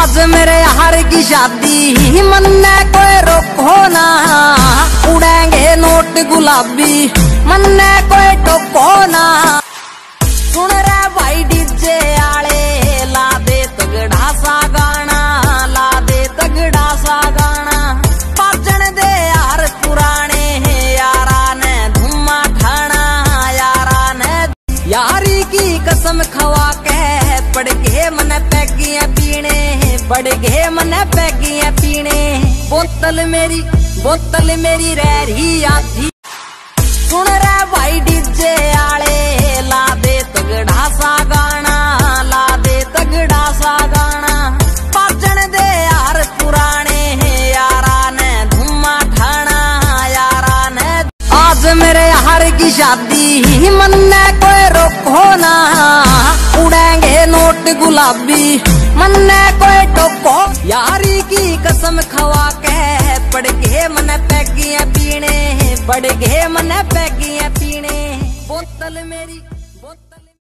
आज मेरे यार की शादी मन्ने कोई रोको ना, उड़ेंगे नोट गुलाबी मन्ने कोई टोको ना। सुन रे भाई डीजे आले ला दे तगड़ा सा गाना, ला दे तगड़ा सा गाना। पाचन दे यार पुराने यारा ने धुमा ठाना, यारा ने यारी की कसम खवा के पड़ गए मन पैगियां पीने, पड़ गए मन पैगियां पीने। बोतल मेरी रह रही आधी। सुन रे भाई डीजे आले ला दे तगड़ा सा गाना, ला दे तगड़ा सा गाना। पाचन दे यार पुराने यारा ने धुमा ठाना, यारा ने। आज मेरे यार की शादी मन्ने कोई रोको ना, उड़ेंगे नोट गुलाबी मन्ने कोई टोको। यारी की कसम खवा के पड़ गए मन पैगियां पीने, पड़ गए मन पैगियां पीने। बोतल मेरी